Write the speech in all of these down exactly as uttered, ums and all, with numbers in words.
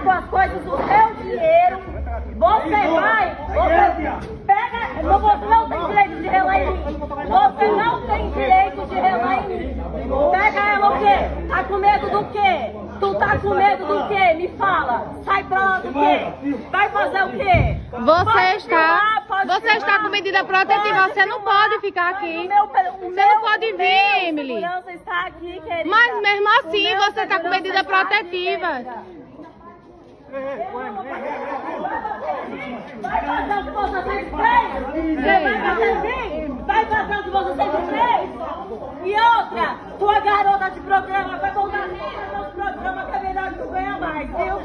com as coisas do seu dinheiro, você vai, você pega, você não tem direito de relar em mim. Você não tem direito de relar em mim. Pega ela o quê? Tá com medo do quê? Tu tá com medo do quê? Me fala. Sai pra lá do quê? Vai fazer o quê? Você pode está, filmar, você filmar. está com medida protetiva, Pode você não filmar. pode ficar aqui. O meu, o Você meu, não pode vir, meu Emily. segurança está aqui, querida. Mas mesmo O assim, meu você está com segurança medida está aqui, protetiva. querida. Vai fazer o que você sempre fez? Você vai fazer assim? Vai fazer o que você sempre fez? E outra, tua garota de programa vai voltar no nosso programa que é melhor que tu ganha mais, viu?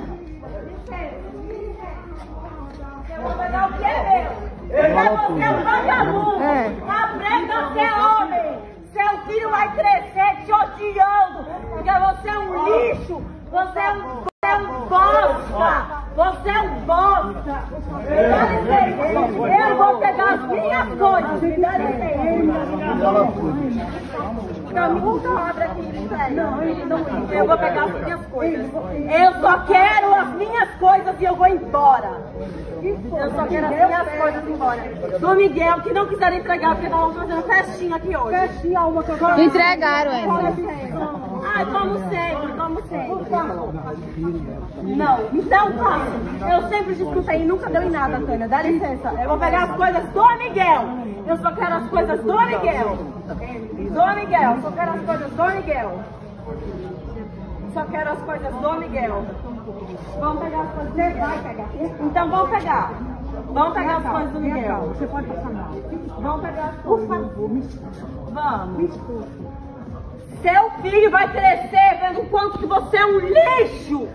Eu vou pegar o que é meu. Porque você é um vagabundo. Aprenda a ser homem. Seu filho vai crescer te odiando. Porque você é um lixo. Você é um, você é um bosta. Você é um bosta. Me dá licença. Eu vou pegar as minhas coisas. Me dá licença. Não, nunca abre aqui, não, eu vou pegar as minhas coisas. Eu só quero as minhas coisas e eu vou embora. Eu só quero as minhas coisas e embora. Do Miguel, que não quiseram entregar, porque nós vamos fazer uma festinha aqui hoje. Festinha, uma que eu Entregaram, Emily. Ai, como sempre, como sempre. Não, então passa. Eu sempre discutei e nunca deu em nada, Tânia. Dá licença. Eu vou pegar as coisas do Miguel. Eu só quero as coisas do Miguel. Do Miguel. Só quero as coisas do Miguel. Só quero as coisas do Miguel. Vamos pegar as coisas. Você vai pegar. Então vamos pegar. Vamos pegar as coisas do Miguel. Você pode passar mal. Vamos pegar as coisas. Por favor, me escuta. Vamos. Me escuta. Seu filho vai crescer vendo o quanto que você é um lixo.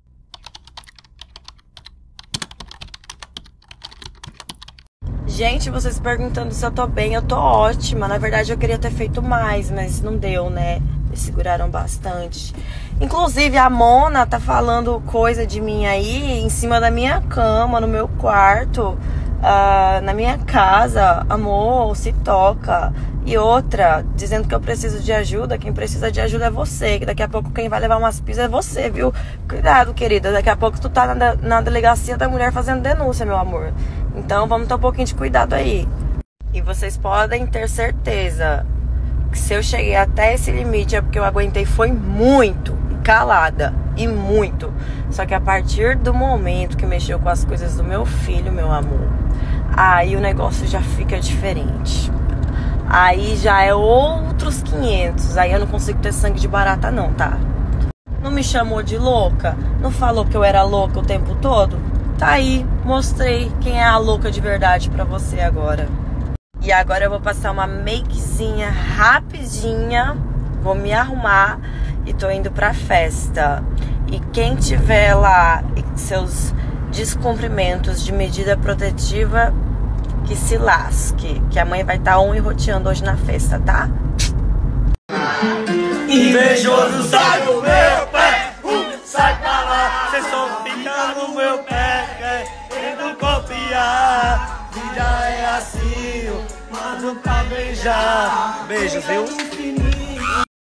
Gente, vocês perguntando se eu tô bem, eu tô ótima. Na verdade, eu queria ter feito mais, mas não deu, né? Eles seguraram bastante. Inclusive, a Mona tá falando coisa de mim aí em cima da minha cama, no meu quarto, uh, na minha casa. Amor, se toca. E outra, dizendo que eu preciso de ajuda. Quem precisa de ajuda é você, que daqui a pouco quem vai levar umas pisas é você, viu? Cuidado, querida, daqui a pouco tu tá na, na delegacia da mulher fazendo denúncia, meu amor. Então vamos ter um pouquinho de cuidado aí. E vocês podem ter certeza que se eu cheguei até esse limite é porque eu aguentei foi muito, calada, e muito. Só que a partir do momento que mexeu com as coisas do meu filho, meu amor, aí o negócio já fica diferente. Aí já é outros quinhentos. Aí eu não consigo ter sangue de barata não, tá? Não me chamou de louca? Não falou que eu era louca o tempo todo? Tá aí, mostrei quem é a louca de verdade pra você agora. E agora eu vou passar uma makezinha rapidinha. Vou me arrumar e tô indo pra festa. E quem tiver lá seus descumprimentos de medida protetiva, que se lasque, que a mãe vai estar um enroteando hoje na festa, tá? Invejoso sai do meu pé, uh, sai pra lá, cê só fica no meu pé, querendo copiar, vida é assim, mano pra beijar, beijos, viu?